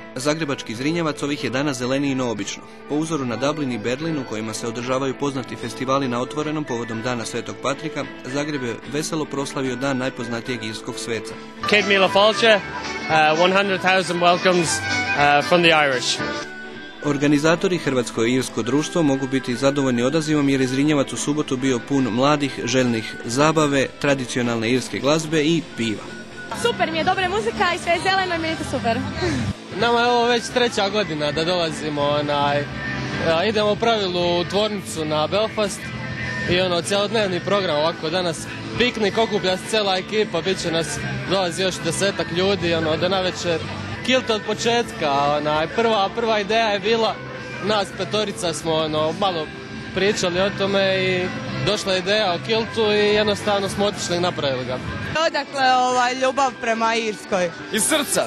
Zagrebački Zrinjevac ovih je dana zeleniji no obično. Po uzoru na Dublin i Berlin, u kojima se održavaju poznati festivali na otvorenom povodom dana st.Patricka, Zagreb je veselo proslavio dan najpoznatijeg irskog sveca. 100,000 welcomes from the Irish. Organizatori Hrvatsko i irsko društvo mogu biti zadovoljni odazivom jer je Zrinjevac u subotu bio pun mladih, željnih zabave, tradicionalne irske glazbe i piva. Super mi je, dobra muzika i sve je zeleno i meni je to super. Nama je ovo već 3. godina da dolazimo, idemo u pravilu u tvornicu na Belfast i cjelodnevni program ovako danas. Piknik, okuplja se cijela ekipa, bit će nas, dolazi još 10-ak ljudi, do navečer. Kilt od početka, prva ideja je bila, nas 5 smo malo pričali o tome i došla ideja o kiltu i jednostavno smo otišli i napravili ga. Odakle ljubav prema Irskoj? Iz srca.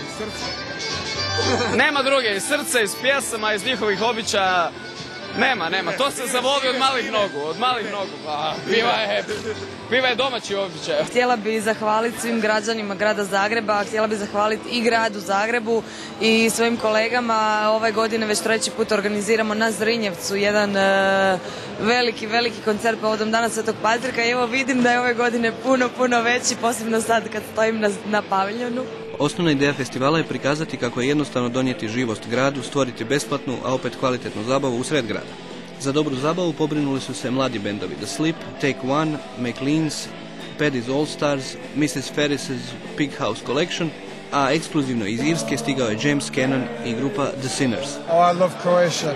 Nema druge, iz srca, iz pjesama, iz njihovih običaja. Nema, to se zavoli od malih nogu, piva je domaći običaj. Htjela bih zahvaliti svim građanima grada Zagreba, htjela bih zahvaliti i gradu Zagrebu i svojim kolegama. Ove godine već 3. put organiziramo na Zrinjevcu jedan veliki koncert povodom dana st.Patricka i evo vidim da je ove godine puno veći, posebno sad kad stojim na paviljonu. Osnovna ideja festivala je prikazati kako je jednostavno donijeti živost gradu, stvoriti besplatnu, a opet kvalitetnu zabavu u sred grada. Za dobru zabavu pobrinuli su se mladi bendovi The Sleep, Take One, McLean's, Paddy's All Stars, Mrs. Ferris's Pig House Collection, a ekskluzivno iz Irske stigao je James Cannon i grupa The Sinners. Oh, I love Croatia.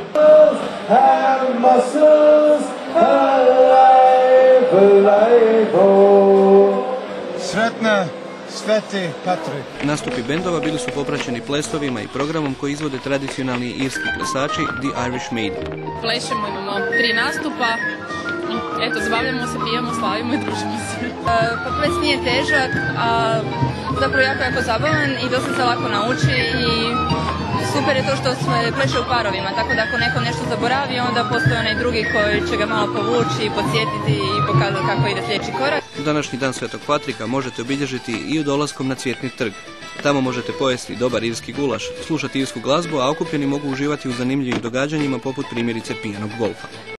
Sretna Sveti Patrik. Nastupi bendova bili su popraćeni plesovima i programom koji izvode tradicionalni irski plesači The Irish Maiden. Plešemo, imamo 3 nastupa, eto, zabavljamo se, pijemo, slavimo i družimo se. Pa ples nije težak, a zapravo jako zabavan i dosta se lako nauči i super je to što se pleše u parovima, tako da ako neko nešto zaboravi, onda postoji onaj drugi koji će ga malo povući, podsjetiti i pokazati kako ide sljedeći korak. Današnji dan st.Patricka možete obilježiti i dolaskom na Cvjetni trg. Tamo možete pojesti dobar irski gulaš, slušati irsku glazbu, a okupljeni mogu uživati u zanimljivim događanjima poput primjerice pijanog golfa.